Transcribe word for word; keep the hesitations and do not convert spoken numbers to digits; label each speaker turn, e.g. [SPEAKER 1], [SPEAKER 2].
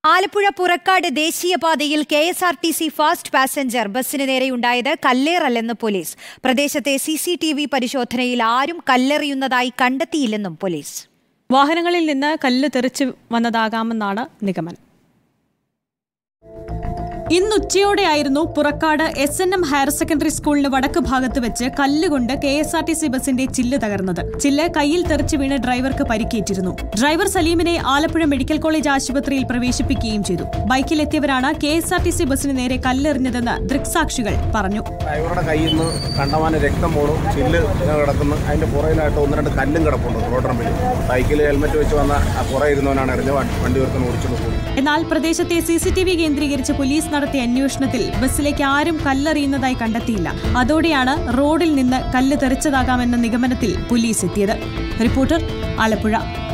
[SPEAKER 1] ആലപ്പുഴ പുറക്കാട് ദേശീയപാതയിൽ K S R T C fast passenger ബസിന് നേരെയുണ്ടായത് കല്ലേറല്ലെന്ന് പോലീസ്. പ്രദേശത്തെ സി സി ടി വി പരിശോധനയിൽ ആരും കല്ലെറിയുന്നതായി കണ്ടെത്തിയില്ലെന്നും പോലീസ്.
[SPEAKER 2] വാഹനങ്ങളിൽ നിന്ന് കല്ല് തെറിച്ചു വന്നതാകാമെന്നാണ് നിഗമനം. ഇന്നുച്ചയോടെയായിരുന്നു Purakkad S N M higher secondary സ്കൂളിന് വടക്ക് ഭാഗത്ത് വെച്ച് കല്ലുകൊണ്ട് K S R T C ബസിന്റെ ചില്ല് തകർന്നത്. ചില്ല് കയ്യിൽ തെറിച്ച് വീണ് ഡ്രൈവർക്ക് പരിക്കേറ്റിരുന്നു. ഡ്രൈവർ സലീമിനെ ആലപ്പുഴ മെഡിക്കൽ കോളേജ് ആശുപത്രിയിൽ പ്രവേശിപ്പിക്കുകയും ചെയ്തു. ബൈക്കിലെത്തിയവരാണ് K S R T C ബസിന് നേരെ കല്ലെറിഞ്ഞതെന്ന് ദൃക്സാക്ഷികൾ പറഞ്ഞു.
[SPEAKER 3] ഡ്രൈവറുടെ കയ്യിൽ നിന്ന് കണ്ടമാന രക്തം പോണു, ചില്ല് കിടക്കുന്നു, അതിന്റെ പുറയിലായിട്ട് ഒന്ന് രണ്ട് കല്ലും കിടപ്പുണ്ട്. റോഡ് റമ്പിൽ ബൈക്കിൽ ഹെൽമെറ്റ് വെച്ച് വന്ന പുറ ഇരുന്നവനാണ് എറിഞ്ഞ് വണ്ടി ഒരുത്തം ഓടിച്ചു പോകും.
[SPEAKER 2] എന്നാൽ പ്രദേശത്തെ സി സി ടി വി കേന്ദ്രീകരിച്ച് പോലീസ് നടത്തിയ അന്വേഷണത്തിൽ ബസ്സിലേക്ക് ആരും കല്ലെറിയുന്നതായി കണ്ടെത്തിയില്ല. അതോടെയാണ് റോഡിൽ നിന്ന് കല്ല് തെറിച്ചതാകാമെന്ന നിഗമനത്തിൽ പോലീസ് എത്തിയത്. റിപ്പോർട്ടർ, ആലപ്പുഴ.